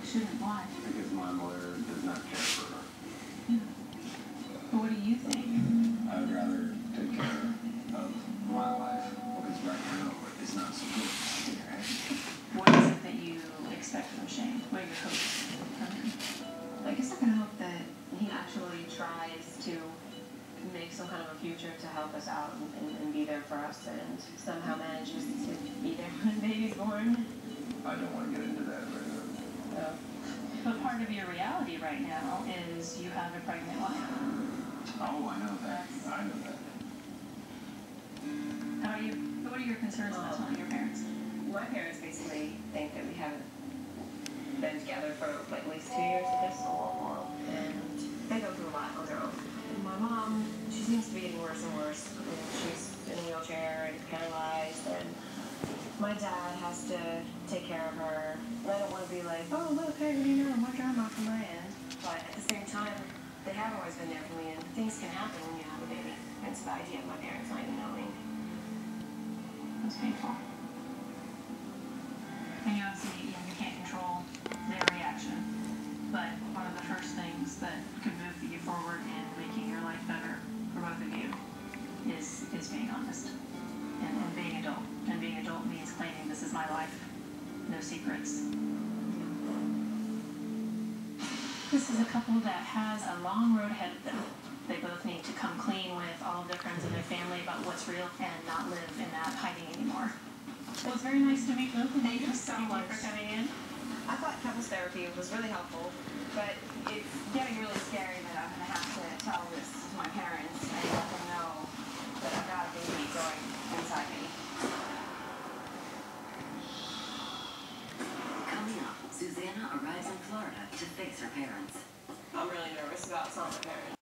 shouldn't. Why? Because my mother does not care for her. Yeah. But what do you think? I would rather take care of my life because right now it's not so good. What is it that you expect from Shane? What are your hopes from him? I guess I can hope that he actually tries to make some kind of a future to help us out and be there for us, and somehow manages to be there when the baby's born. I don't want to get into that right now. But part of your reality right now is you have a pregnant wife. Oh, I know that. I know that. How about you? What are your concerns about telling your parents? My parents basically think that we haven't been together for like at least 2 years at this, or and they go through a lot on their own. My mom, she seems to be getting worse and worse. I mean, she's in a wheelchair and paralyzed, and my dad has to take care of her. And I don't want to be like, oh look, hey, what do you know? What drama from my end? But at the same time, they have always been there for me, and things can happen when you have a baby. And so the idea of my parents not even knowing. It's painful. And you obviously, you can't control their reaction. But one of the first things that could move you forward in making your life better for both of you is being honest and being adult. And being adult means claiming this is my life, no secrets. This is a couple that has a long road ahead of them. They both need to come clean with all of their friends and their family about what's real and not live in that hiding anymore. Well, it's very nice to meet both of you. Thank you so much for coming in. I thought couples therapy was really helpful, but it's getting really scary that I'm going to have to tell this to my parents and let them know that I've got a baby growing inside me. Coming up, Susanna arrives in Florida to face her parents. I'm really nervous about telling my parents.